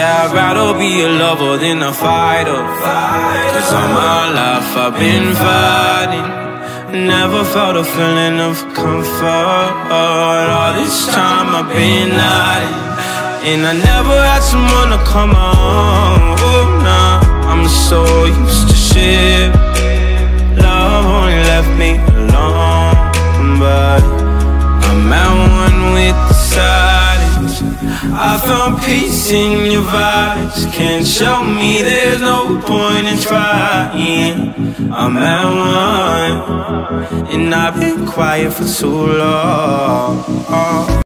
Yeah, I'd rather be a lover than a fighter. Cause all my life I've been fighting, never felt a feeling of comfort. All this time I've been hiding, and I never had someone to come on. Oh, nah, I'm so used to shit. Love only left me alone, but I'm at one with the silence. I found peace in your vibes. Can't show me there's no point in trying. I'm at one, and I've been quiet for too long.